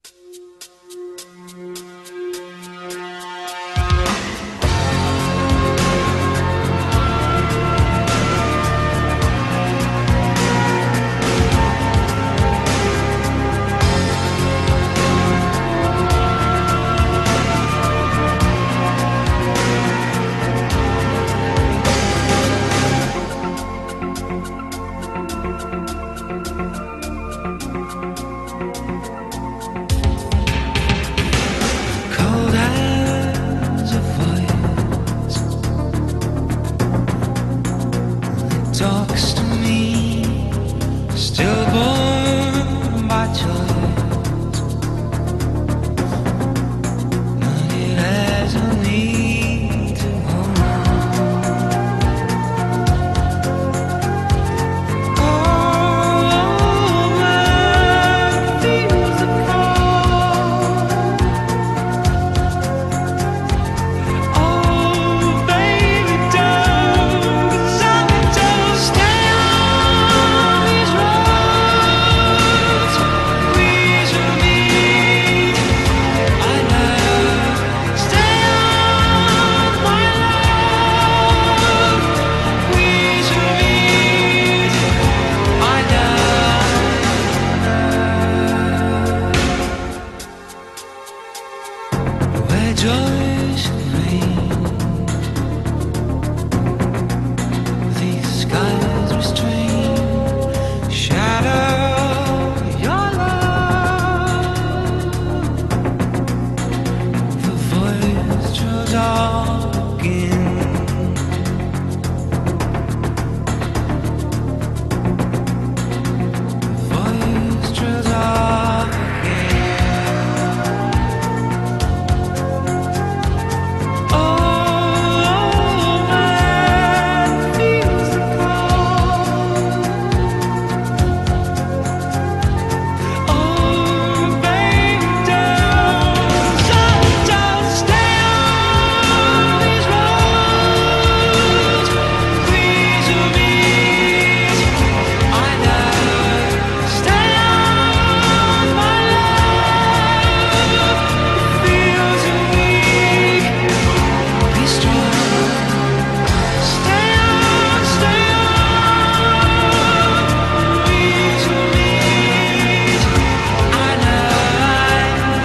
Talks to me, stillborn by choice, but it has a need to hold on. All man feels the call. Oh, baby, don't, 'cause I'm just stay on these roads. Please you me, I love. Stay on my love. Please you me, I love. Where joy should reign, these skies restrain. Shadow your love. The voice draws again. The voice draws again. Oh, man feels the call. Oh, baby, don't, just stay on these roads. Please you me, I love. Stay on my love. Feels you weak, be strong. Stay on, please you me, I love.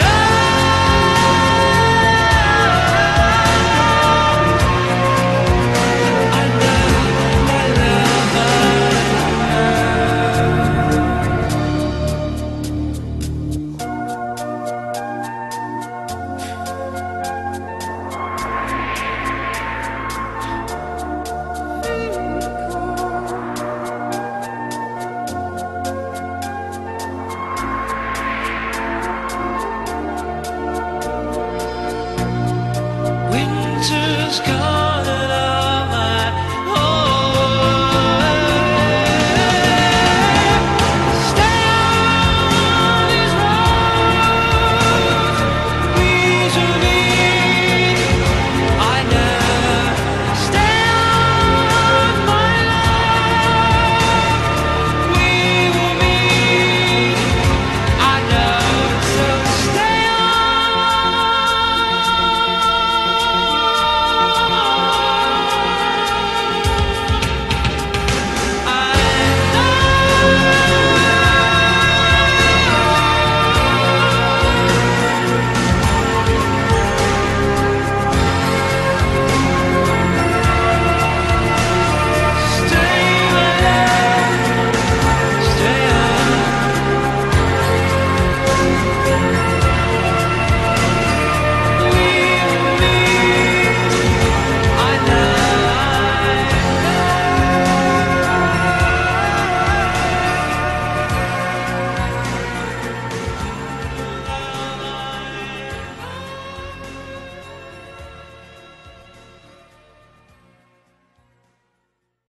Winter's gone.